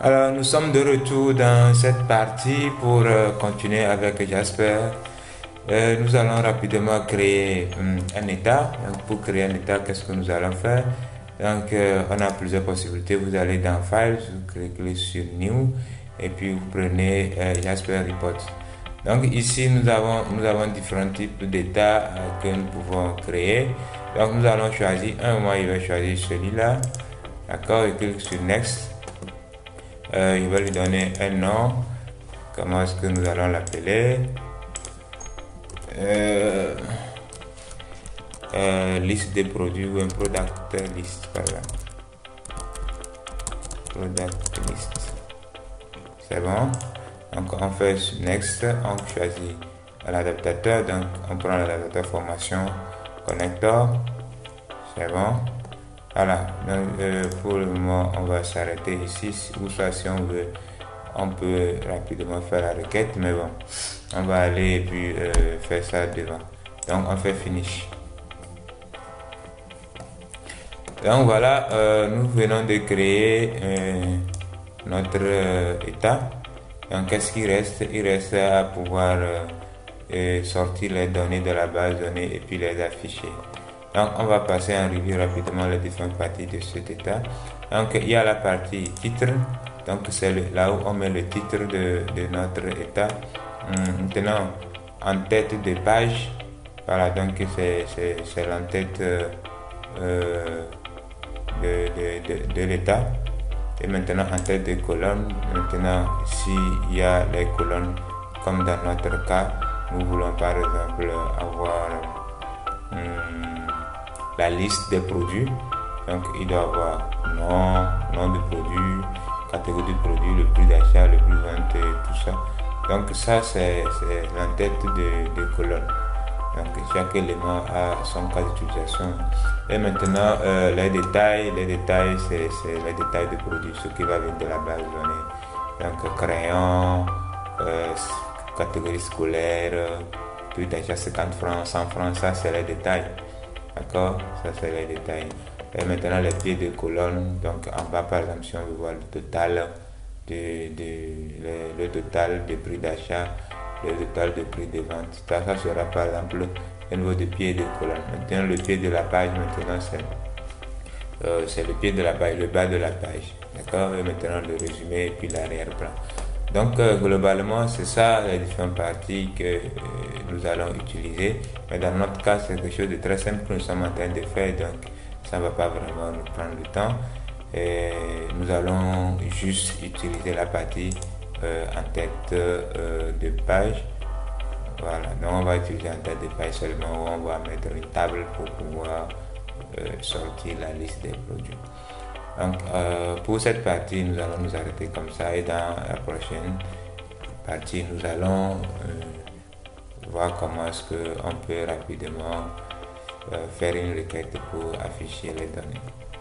Alors, nous sommes de retour dans cette partie pour continuer avec Jasper. Nous allons rapidement créer un état. Donc, pour créer un état, qu'est-ce que nous allons faire? Donc, on a plusieurs possibilités. Vous allez dans Files, vous cliquez sur New et puis vous prenez Jasper Report. Donc, ici, nous avons différents types d'états que nous pouvons créer. Donc, nous allons choisir un. Moi, je vais choisir celui-là. D'accord, je clique sur Next. Je vais lui donner un nom. Comment est-ce que nous allons l'appeler? Liste des produits ou un product list, par exemple. Product list. C'est bon. Donc on fait next, on choisit l'adaptateur. Donc on prend l'adaptateur formation connector. C'est bon. Voilà. Donc, pour le moment, on va s'arrêter ici. Ou soit si on veut, on peut rapidement faire la requête. Mais bon, on va aller et puis faire ça devant. Donc on fait finish. Donc voilà, nous venons de créer notre état. Donc qu'est-ce qu'il reste? Il reste à pouvoir sortir les données de la base de données et puis les afficher. Donc on va passer en revue rapidement les différentes parties de cet état. Donc il y a la partie titre. Donc c'est là où on met le titre de notre état. Maintenant en tête de page. Voilà, donc c'est l'entête de l'état. Et maintenant en tête de colonne, maintenant s'il y a les colonnes comme dans notre cas, nous voulons par exemple avoir la liste des produits. Donc il doit avoir nom de produit, catégorie de produit, le prix d'achat, le prix de vente, tout ça. Donc ça c'est l'entête de colonne. Donc chaque élément a son cas d'utilisation. Et maintenant les détails c'est les détails de produits, ce qui va venir de la base de données. Donc crayon, catégorie scolaire, prix d'achat 50 francs, 100 francs, ça c'est les détails. D'accord, ça c'est les détails. Et maintenant les pieds de colonne, donc en bas par exemple si on veut voir le total le total de prix d'achat, le total de prix de vente, ça sera par exemple au niveau de pied de colonne. Maintenant le pied de la page, maintenant c'est le pied de la page, le bas de la page. D'accord, et maintenant le résumé et puis l'arrière-plan. Donc globalement c'est ça les différentes parties que nous allons utiliser. Mais dans notre cas c'est quelque chose de très simple que nous sommes en train de faire, donc ça ne va pas vraiment nous prendre le temps. Et nous allons juste utiliser la partie en tête de page. Voilà, donc on va utiliser en tête de page seulement où on va mettre une table pour pouvoir sortir la liste des produits. Donc pour cette partie nous allons nous arrêter comme ça, et dans la prochaine partie nous allons voir comment est-ce qu'on peut rapidement faire une requête pour afficher les données.